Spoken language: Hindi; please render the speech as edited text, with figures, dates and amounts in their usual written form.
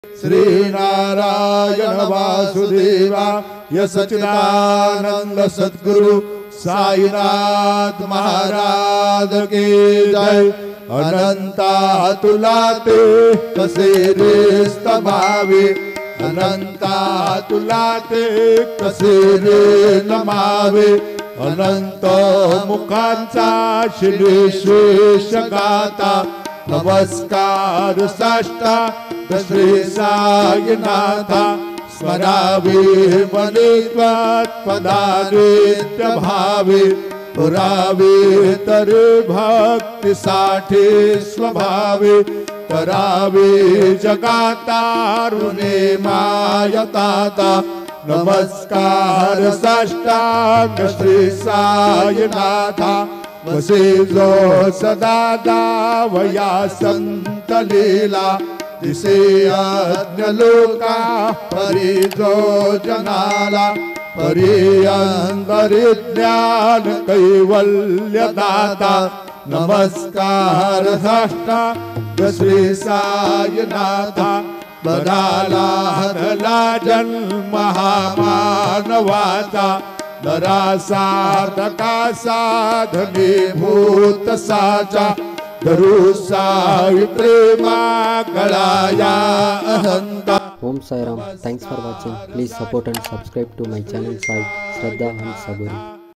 श्री नारायण वासुदेवाय सच्चिदानंद सद्गुरु साईनाथ महाराज की जय। अनंता तुलाते कसे रे स्तभावे, अनंता तुलाते कसे रे नमावे। अनंत मुखांचा श्रीशेष गाता, नमस्कार साष्टांग श्री साईनाथा। स्मरावे मनित्वात् पदानित्य भावे, पुरावे तरे भक्ति साठी स्वभावे। करावे जगातारुणे मायताता, नमस्कार साष्टांग श्री साईनाथा। वसे जो सदा दावया संत लीला, दिसे अज्ञ लोका परी जो जनाला। परी अंतरि ज्ञान कैवल्य दाता, नमस्कार साष्टांग श्री साईनाथा। बदाला हरला जन्म हा मानवाचा, नरा साधका साधने भूत साचा। धरू साई प्रेमा गळाया अहंता। Om Sai Ram. Thanks for watching. Please support and subscribe to my channel Sai Shraddha and Saburi.